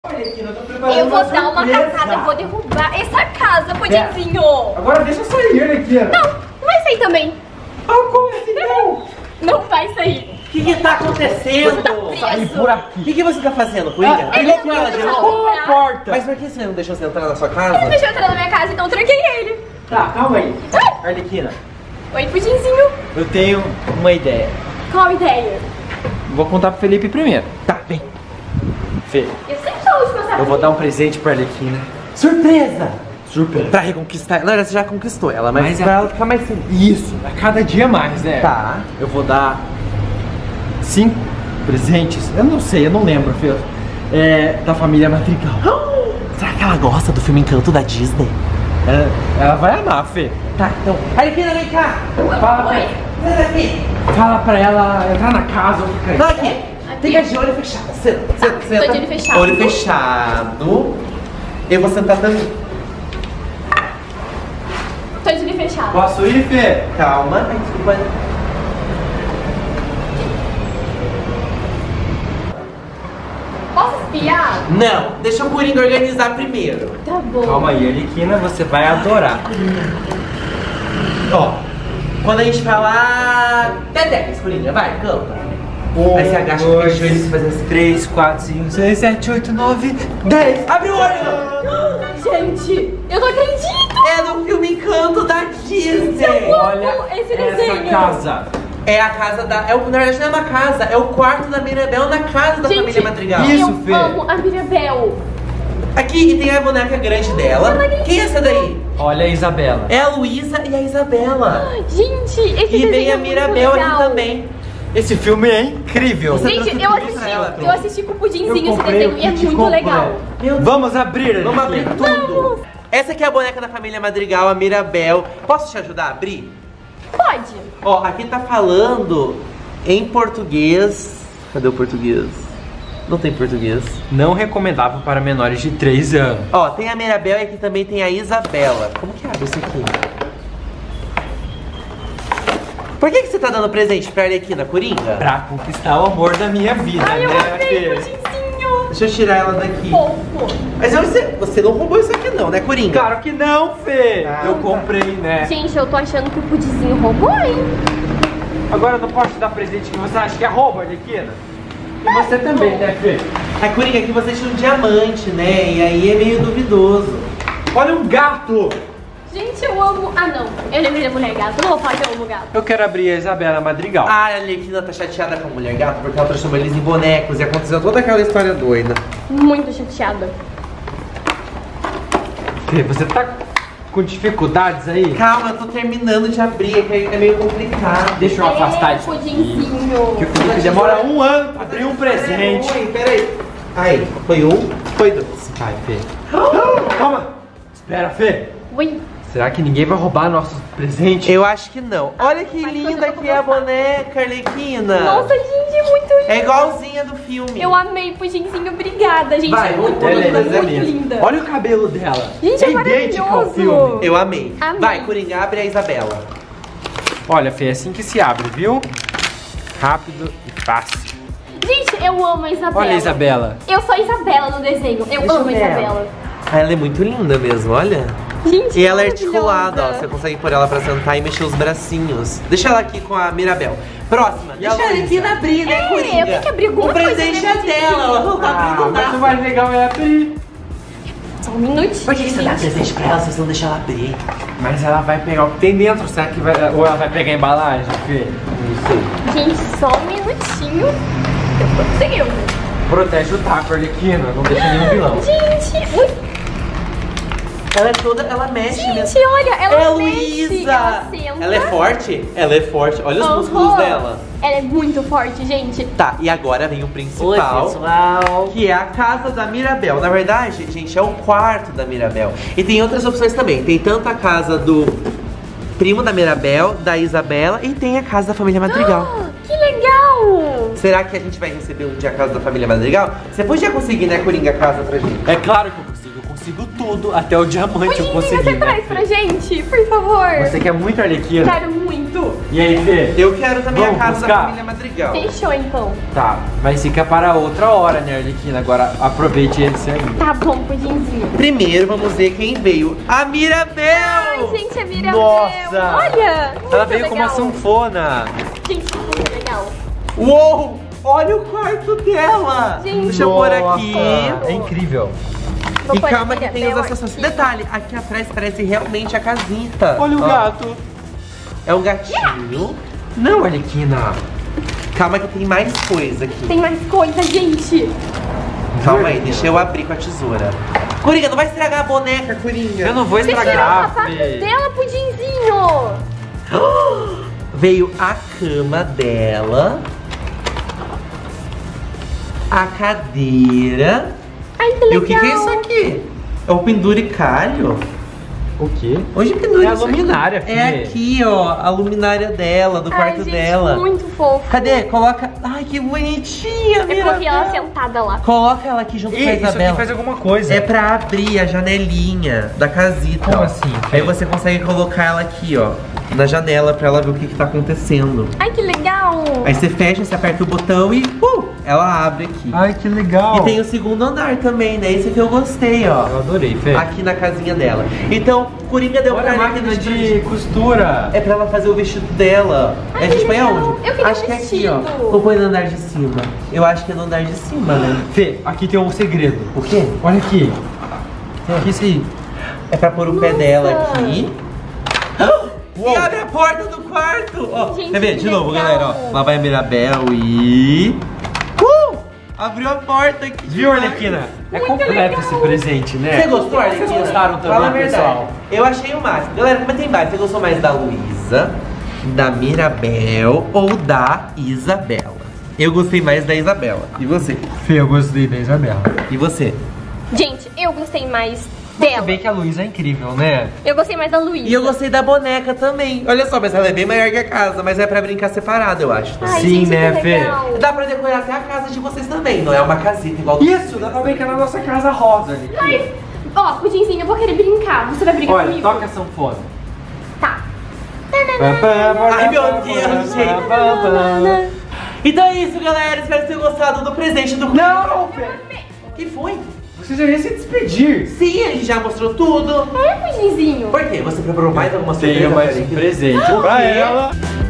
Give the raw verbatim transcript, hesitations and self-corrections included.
Eu vou dar uma caçada, eu vou derrubar essa casa, Pudinzinho. Agora deixa eu sair, Arlequina. Não, não vai sair também. Ah, como assim não? Não vai sair. O que que tá acontecendo? Você tá preso. Sair por aqui. O que que você tá fazendo, Coringa? Ah, ele Arlequina, não de tá novo. bom. a porta. Mas por que você não deixou você entrar na sua Ele casa? deixou eu entrar na minha casa, então eu tranquei ele. Tá, calma aí. Ai. Arlequina, Oi, Pudinzinho. eu tenho uma ideia. Qual a ideia? Vou contar pro Felipe primeiro. Tá, vem. Fê, Eu sempre sou a última a saber. eu vou dar um presente pra Arlequina. Surpresa! Surpresa. Pra reconquistar ela. Na verdade, você já conquistou ela, mas, Mas pra é- ela ficar mais feliz. Isso, a cada dia mais, né? Tá. Eu vou dar cinco presentes. Eu não sei, eu não lembro, Fê. É, da família Madrigal. Será que ela gosta do filme Encanto da Disney? Ela, ela vai amar, Fê. Tá, então. Arlequina, vem cá! Fala pra, Oi. Sai daqui! fala pra ela entrar na casa ou ficar aí. Não, aqui! Fica de olho fechado. Senta, senta, tô senta. de olho fechado. Olho fechado. Eu vou sentar também. Tô de olho fechado. Posso ir, Fê? Calma. Ai, desculpa. Posso espiar? Não, deixa o Coringa organizar primeiro. Tá bom. Calma aí, Arlequina, você vai adorar. Ó, quando a gente falar... Até dez, Coringa, vai, canta. Um, Aí você agacha com os joelhos e faz assim. três, quatro, cinco, seis, sete, oito, nove, dez. Abre o olho! Gente, eu não acredito. É do filme Encanto da Disney. Olha esse essa desenho. casa. É a casa da... É o, na verdade não é uma casa, é o quarto da Mirabel na casa da Gente, família Madrigal. Isso, eu Fê. amo a Mirabel. Aqui, e tem a boneca grande dela. Quem é essa daí? Olha a Isabela. É a Luísa e a Isabela. Gente, esse E desenho vem é a muito Mirabel legal. aqui também. Esse filme é incrível. Você Gente, trouxe eu tudo assisti, pra ela, eu assisti com o Pudinzinho Eu esse comprei desenho o e é kit muito completo. legal. Meu Deus. Vamos abrir, Vamos abrir Arlequina. tudo. Essa aqui é a boneca da família Madrigal, a Mirabel. Posso te ajudar a abrir? Pode. Ó, aqui tá falando em português. Cadê o português? Não tem português. Não recomendável para menores de três anos. Ó, tem a Mirabel e aqui também tem a Isabela. Como que abre isso aqui? Por que, que você tá dando presente pra Arlequina, Coringa? Pra conquistar o amor da minha vida, Ai, eu né, amei, Fê? Pudinzinho. Deixa eu tirar ela daqui. Fofo. Mas eu- você, você não roubou isso aqui não, né, Coringa? Claro que não, Fê. Ah, eu tá. comprei, né? Gente, eu tô achando que o Pudinzinho roubou, hein? Agora eu não posso te dar presente que você acha que é roubo, Arlequina. E você também, né, Fê? Ai, Coringa, aqui você tinha um diamante, né? E aí é meio duvidoso. Olha um gato! Gente, eu amo... Ah, não. Eu lembrei da mulher gato. Não vou falar que eu amo gato. Eu quero abrir a Isabela Madrigal. Ah, a Arlequina tá chateada com a mulher gato porque ela transformou eles em bonecos e aconteceu toda aquela história doida. Muito chateada. Fê, você tá com dificuldades aí? Calma, eu tô terminando de abrir, é que é meio complicado. Deixa eu afastar É, isso aqui. Pudinzinho. Que o Felipe demora um ano pra abrir um presente. Oi, peraí. Aí, foi um, foi dois. Vai, Fê. Calma! Espera, Fê. Ui. Será que ninguém vai roubar nossos presentes? Eu acho que não. Olha que Mas linda você que é a boneca, Arlequina. Nossa, gente, é muito linda. É igualzinha do filme. Eu amei, Pudinzinho. Obrigada, gente. Vai, é muito vamos linda, fazer muito mesmo. linda. Olha o cabelo dela. Gente, é idêntico ao maravilhoso. filme. Eu amei. Amei. Vai, Coringa, abre a Isabela. Olha, Fê, é assim que se abre, viu? Rápido e fácil. Gente, eu amo a Isabela. Olha a Isabela. Eu sou a Isabela no desenho. Eu Deixa amo a eu ver Isabela. Ah, ela é muito linda mesmo, olha. Gente, E ela é maravilhosa. articulada, ó. Você consegue pôr ela pra sentar e mexer os bracinhos. Deixa ela aqui com a Mirabel. Próxima. E a Deixa a Luísa? Arlequina abrir, né, É, Coringa? eu tenho que abrir alguma O coisa, presente né, é dela, ela não tá Ah, abrindo mas o nada. mais legal é abrir. Só um minutinho. Por que, que você dá gente. presente pra ela se você não deixa ela abrir? Mas ela vai pegar o que tem dentro, será que vai... Ou ela vai pegar a embalagem, Fê? Não sei. Gente, só um minutinho. Eu conseguiu. Protege o taco, Arlequina, não deixa nenhum vilão. Gente, ui. Ela é toda, ela mexe Gente, mesmo. olha, ela É a mexe, Luísa! ela senta. Ela é forte? Ela é forte. Olha os Aham. músculos dela. Ela é muito forte, gente. Tá, e agora vem o principal. Oi, pessoal. Que é a casa da Mirabel. Na verdade, gente, é o quarto da Mirabel. E tem outras opções também. Tem tanto a casa do primo da Mirabel, da Isabela, e tem a casa da família Madrigal. Ah, que legal! Será que a gente vai receber um dia a casa da família Madrigal? Você podia conseguir, né, Coringa, a casa pra gente? É claro que eu consigo, eu consigo tudo, até o diamante eu Pudinzinho, consegui, você né, traz Fê? pra gente, por favor. Você quer muito Arlequina? Quero muito. muito. E aí, Fê? Eu quero também Vamos a casa buscar? da família Madrigal. Fechou, então. Tá, mas fica para outra hora, né, Arlequina? Agora aproveite esse aí. Tá bom, pudinzinho. Primeiro, vamos ver quem veio. A Mirabel! Ai, gente, a Mirabel. Nossa! Olha! Ela muito veio com uma legal. sanfona. Gente, muito legal. Uou! Olha o quarto dela! Gente. Deixa eu pôr aqui. É incrível. Vou E pôr calma a que tem os Mirabel acessórios. aqui. Detalhe, aqui atrás parece realmente a casita. Olha o Ó, gato. É um gatinho. Não, Arlequina. Calma que tem mais coisa aqui. Tem mais coisa, gente. Calma aí, deixa eu abrir com a tesoura. Coringa, não vai estragar a boneca, Coringa. Eu não vou Você tirou o estragar, sapato Fê. dela, pudinzinho. Veio a cama dela. A cadeira. Ai, que legal. E o que, que é isso aqui? É o penduricalho? O quê? Onde pendura É a isso aqui? luminária, Fê. É aqui, ó, a luminária dela, do quarto Ai, gente, dela. muito fofo. Cadê? Coloca. Ai, que bonitinha, Eu Mirabel. coloquei ela sentada lá. Coloca ela aqui junto Ih, com a isso Isabela. aqui faz alguma coisa. É pra abrir a janelinha da casita. Como ó. assim? Aí você consegue colocar ela aqui, ó, na janela pra ela ver o que, que tá acontecendo. Ai, que legal. Aí você fecha, você aperta o botão e uh, ela abre aqui. Ai, que legal. E tem o segundo andar também, né? Esse que eu gostei, ó. Eu adorei, Fê. Aqui na casinha dela. Então, Coringa deu Olha pra a ela máquina aquele de vestido. costura. É pra ela fazer o vestido dela. Ai, a gente que põe legal. aonde? Eu queria acho que é aqui, ó. vestido. Vou pôr no andar de cima. Eu acho que é no andar de cima, né? Fê, aqui tem um segredo. O quê? Olha aqui. Tem aqui isso aí. É pra pôr o pé Nossa. dela aqui. Uou. E abre a porta do quarto. Ó, Gente, quer ver? De que novo, legal. galera, ó. Lá vai a Mirabel e... Uh! Abriu a porta aqui. Viu, Arlequina? É Muito completo legal. esse presente, né? Você gostou, Arlequina? Vocês gostaram também, Fala a verdade. pessoal? Eu achei o máximo. Galera, comenta aí embaixo. Você gostou mais da Luísa, da Mirabel ou da Isabela? Eu gostei mais da Isabela. E você? Fê, eu gostei da Isabela. E você? Gente, eu gostei mais Se dela. bem que a Luísa é incrível, né? Eu gostei mais da Luísa. E eu gostei da boneca também. Olha só, mas ela é bem maior que a casa, mas é pra brincar separado, eu acho. Ai, Sim, gente, né, que Fê? legal. Dá pra decorar até a casa de vocês também, não é uma casita igual do... Isso, dá pra ver que é na nossa casa rosa ali. Mas, ó, pudinzinho, eu vou querer brincar. Você vai brincar Olha, comigo? toca a sanfona. Tá. Ai, meu Deus, gente. Então é isso, galera. Espero que tenham gostado do presente do... Não, Fê. O que foi? Você já ia se despedir. Sim, a gente já mostrou tudo. É, pudinzinho. Por quê? Você preparou mais alguma surpresa? Tenho mais pra um gente? presente pra ela.